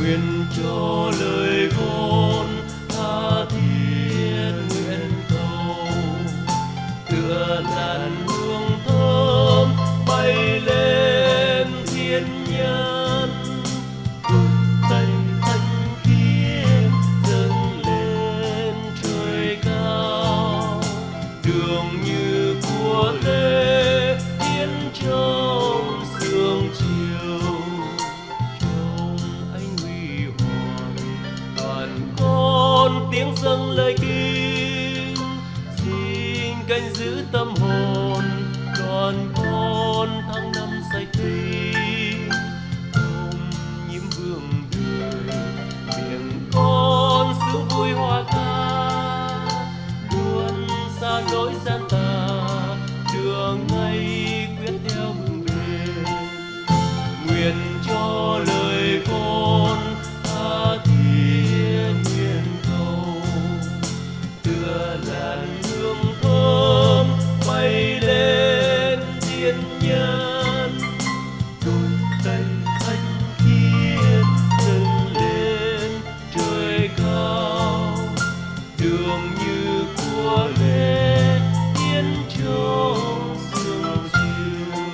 nguyện cho lời con tha thiết nguyện cầu, tựa làn hương thơm bay lên thiên nhân, đôi tay thanh khiết dâng lên trời cao, đường như của lễ hiến trong sương chiều. Trong ánh huy hoàng đoàn con tiếng dâng lời kinh, xin canh giữ tâm hồn đoàn con tháng năm say tinh, không nhiễm vương đời miệng con giữ vui hoa ca, luôn xa lối gian tà đường ngày quyết theo hướng về. Nguyện cho lời con tha thiết nguyện cầu, tựa làn hương thơm bay lên thiên nhân, đôi tay thanh khiết dâng lên trời cao, đường như của lễ hiến trong sương chiều.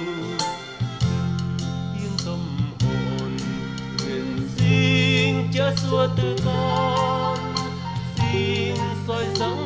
Yên tâm hồn nguyện xin chớ xua từ con, xin soi dáng